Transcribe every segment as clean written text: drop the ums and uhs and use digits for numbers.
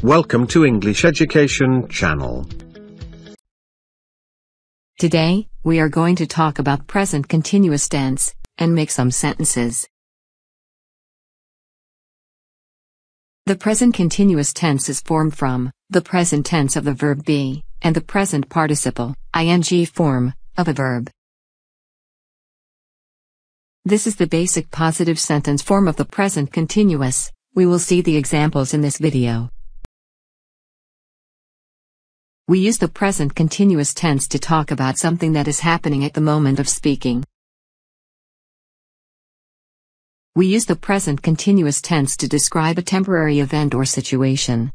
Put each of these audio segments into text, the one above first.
Welcome to English Education Channel. Today, we are going to talk about present continuous tense, and make some sentences. The present continuous tense is formed from the present tense of the verb be, and the present participle, ing form, of a verb. This is the basic positive sentence form of the present continuous. We will see the examples in this video. We use the present continuous tense to talk about something that is happening at the moment of speaking. We use the present continuous tense to describe a temporary event or situation.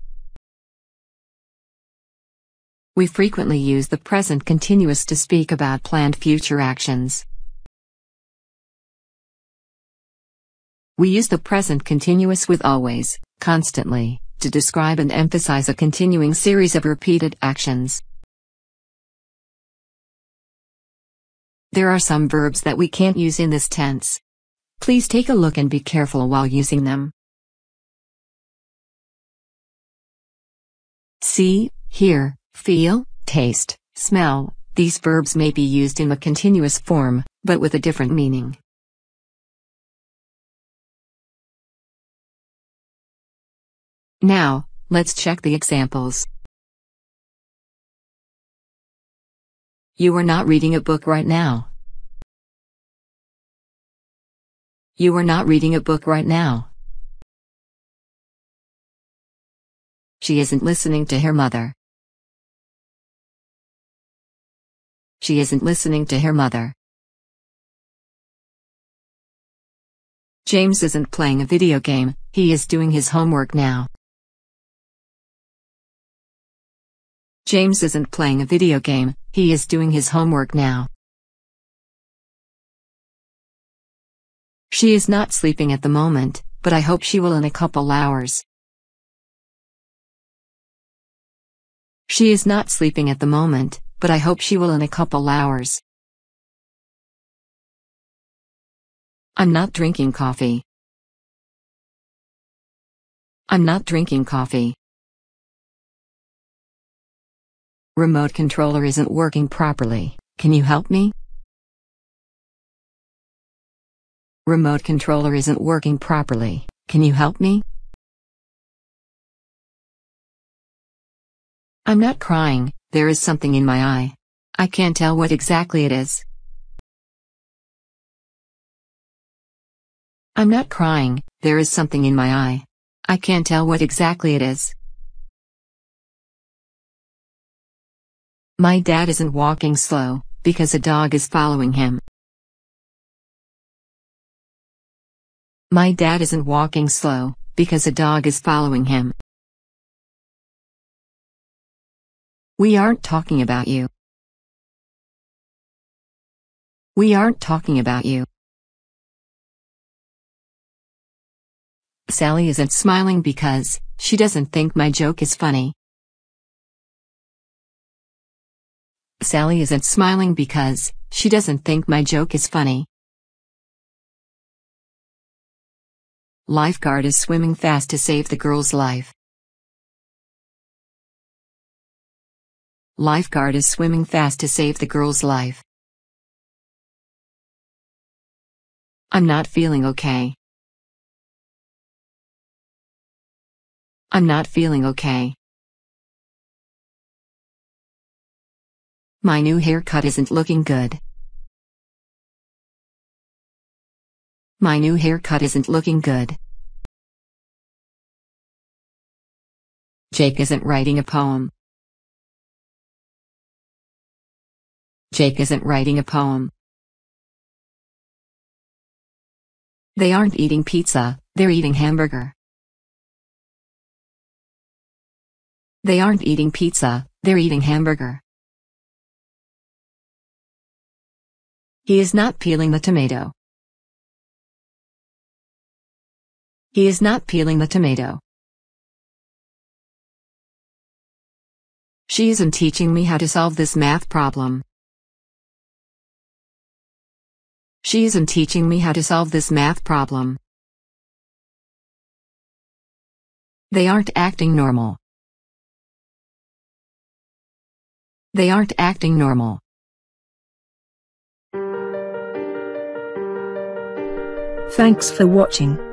We frequently use the present continuous to speak about planned future actions. We use the present continuous with always, constantly, to describe and emphasize a continuing series of repeated actions. There are some verbs that we can't use in this tense. Please take a look and be careful while using them. See, hear, feel, taste, smell. These verbs may be used in the continuous form, but with a different meaning. Now, let's check the examples. You are not reading a book right now. You are not reading a book right now. She isn't listening to her mother. She isn't listening to her mother. James isn't playing a video game, he is doing his homework now. James isn't playing a video game, he is doing his homework now. She is not sleeping at the moment, but I hope she will in a couple hours. She is not sleeping at the moment, but I hope she will in a couple hours. I'm not drinking coffee. I'm not drinking coffee. Remote controller isn't working properly, can you help me? Remote controller isn't working properly, can you help me? I'm not crying, there is something in my eye. I can't tell what exactly it is. I'm not crying, there is something in my eye. I can't tell what exactly it is. My dad isn't walking slow, because a dog is following him. My dad isn't walking slow, because a dog is following him. We aren't talking about you. We aren't talking about you. Sally isn't smiling because she doesn't think my joke is funny. Sally isn't smiling because she doesn't think my joke is funny. Lifeguard is swimming fast to save the girl's life. Lifeguard is swimming fast to save the girl's life. I'm not feeling okay. I'm not feeling okay. My new haircut isn't looking good. My new haircut isn't looking good. Jake isn't writing a poem. Jake isn't writing a poem. They aren't eating pizza, they're eating hamburger. They aren't eating pizza, they're eating hamburger. He is not peeling the tomato. He is not peeling the tomato. She isn't teaching me how to solve this math problem. She isn't teaching me how to solve this math problem. They aren't acting normal. They aren't acting normal. Thanks for watching.